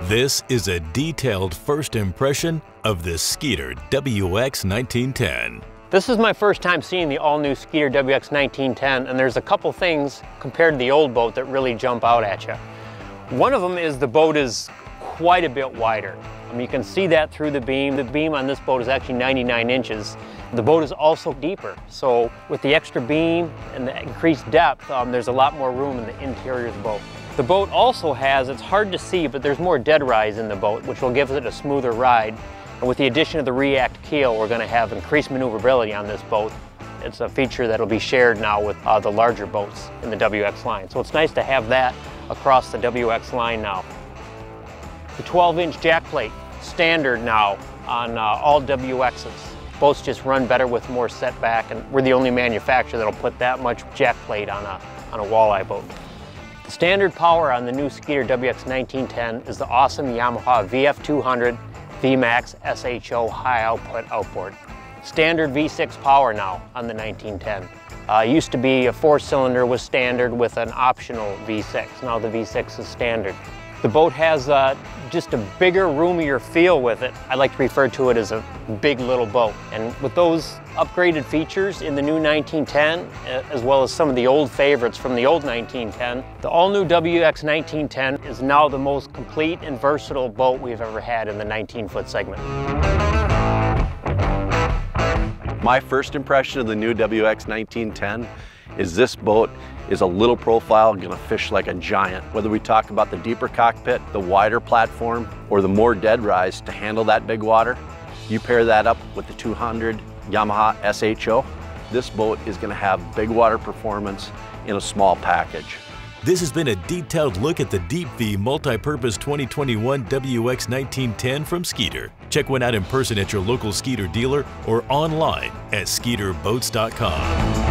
This is a detailed first impression of the Skeeter WX 1910. This is my first time seeing the all-new Skeeter WX 1910, and there's a couple things compared to the old boat that really jump out at you. One of them is the boat is quite a bit wider. You can see that through the beam. The beam on this boat is actually 99 inches. The boat is also deeper, so with the extra beam and the increased depth, there's a lot more room in the interior of the boat. The boat also has, it's hard to see, but there's more dead rise in the boat, which will give it a smoother ride. And with the addition of the React keel, we're going to have increased maneuverability on this boat. It's a feature that will be shared now with the larger boats in the WX line. So it's nice to have that across the WX line now. The 12-inch jack plate, standard now on all WXs. Boats just run better with more setback, and we're the only manufacturer that'll put that much jack plate on a walleye boat. The standard power on the new Skeeter WX 1910 is the awesome Yamaha VF200 VMAX SHO high output outboard. Standard V6 power now on the 1910. Used to be a 4-cylinder was standard with an optional V6. Now the V6 is standard. The boat has just a bigger, roomier feel with it. I like to refer to it as a big little boat. And with those upgraded features in the new 1910, as well as some of the old favorites from the old 1910, the all-new WX 1910 is now the most complete and versatile boat we've ever had in the 19-foot segment. My first impression of the new WX 1910 is this boat is a little profile, gonna fish like a giant. Whether we talk about the deeper cockpit, the wider platform, or the more dead rise to handle that big water, you pair that up with the 200 Yamaha SHO, this boat is gonna have big water performance in a small package. This has been a detailed look at the Deep V Multi-Purpose 2021 WX 1910 from Skeeter. Check one out in person at your local Skeeter dealer or online at skeeterboats.com.